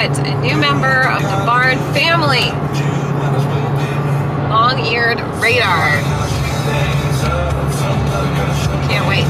met a new member of the barn family. Long-eared radar. Can't wait.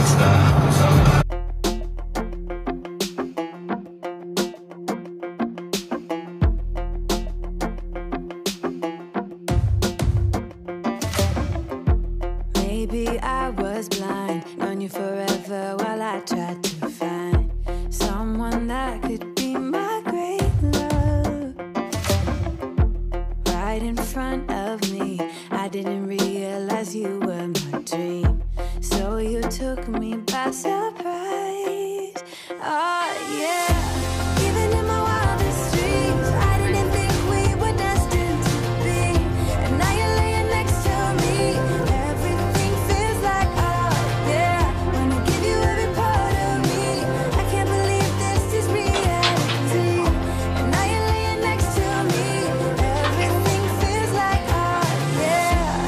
Maybe I was blind, known you forever while I tried to find someone that could be my great love. Right in front of me, I didn't realize you were my dream, so you took me by surprise. Oh yeah. Even in my wildest dreams, I didn't think we were destined to be, and now you're laying next to me. Everything feels like, oh yeah, wanna give you every part of me. I can't believe this is reality, and now you're laying next to me. Everything feels like, oh yeah.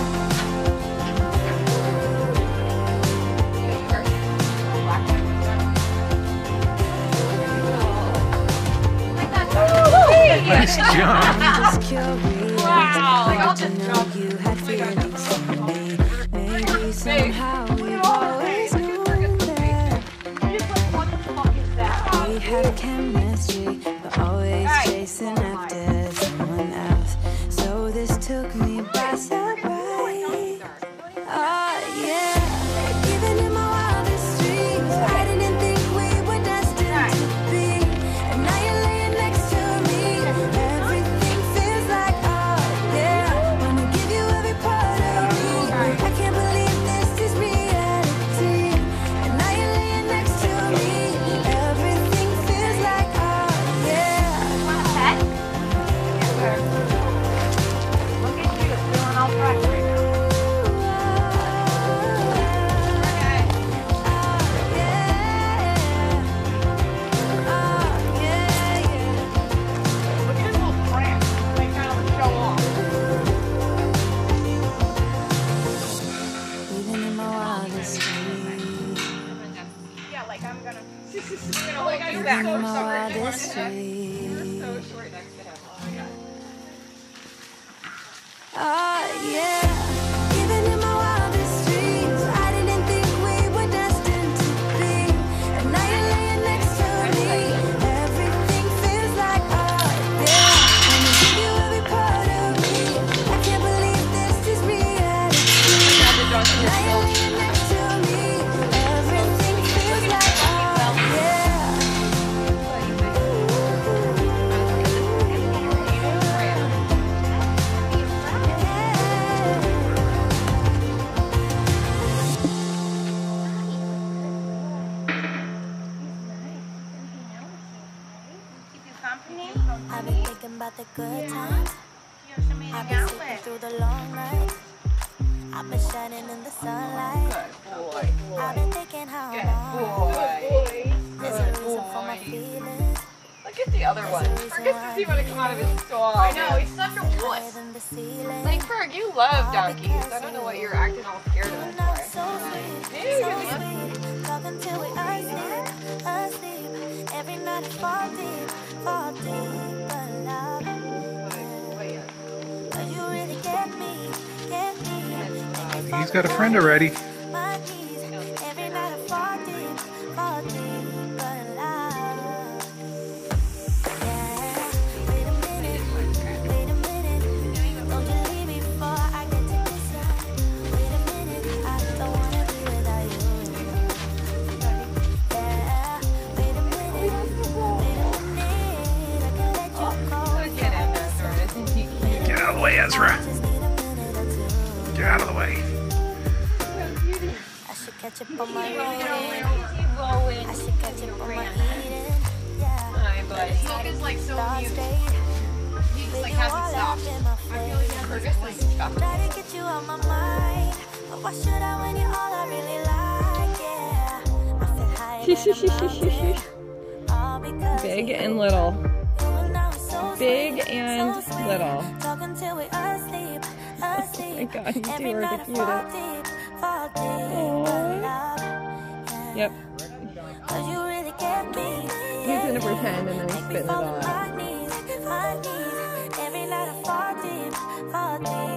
Nice job. Wow. You had feelings for me. Maybe somehow we've always known that we had chemistry, but always chasing after someone else. So this took me by surprise. Oh yeah. Even in my wildest dreams, I didn't think we were destined to be, and now you're laying next to me. Everything feels like, oh yeah, wanna give you every part of me. I can't believe this is reality, and now you're laying next to me. Everything feels like, oh yeah. Look at you, feeling all fresh right now. Look at his little prank. Like kind of show off. Even in my wildest dreams, Yeah, like I'm gonna. You know, like I'm even in my wildest dreams. so short next to him. Oh my god. Oh yeah. Even in my wildest dreams, I didn't think we were destined to be, and now you're laying next to me. Everything feels like, oh yeah, wanna give you every part of me. I can't believe this is reality. Now you're laying next to me. Everything feels like, oh yeah. I've been thinking about the good times. I've been sleeping through the long nights. I've been shining in the sunlight. I've been thinking how long. There's a reason for my feelings. Look at the other one. Fergus doesn't even want to come out of his stall. I know, he's such a wuss. Higher than the ceiling. Like, Ferg, you love donkeys. I don't know what you're acting all scared of You them know, for. so sweet, Ew, so yeah. sweet. Talk until we asleep, asleep. Every night I fall deep, but love. Cause you really get me, get me. He's got a friend already. My keys. Every night I fall deep, but love. Yeah, wait a minute. Don't you leave me before I get to kissing. Wait a minute, I don't wanna be without you. Yeah, wait a minute. I can let you go. Get him, Ezra. Isn't he cute? Get out of the way, Ezra. Just need a minute or two. Get out of the way. I should catch up on my reading. I Rolling. should catch up on my eating. Yeah. Hi, buddy. Smoke is like so Thoughts mute. straight. He just like You hasn't all stopped. up in my I feel like face. Fergus is stuck. Try to get you on my mind, but why should I when you're all I really like? Yeah, I feel higher than a mountain. All because Big of and you. little. You and I were so Big sweet, and so sweet. little. Talking till we asleep, asleep. Oh my God, you two Every are the night I fall cutest. deep, but love. Yeah. Yep. 'Cause you really get me. He's gonna pretend and then Make me spit it fall on out. my knees. my knees. Every night I fall deep, fall deep.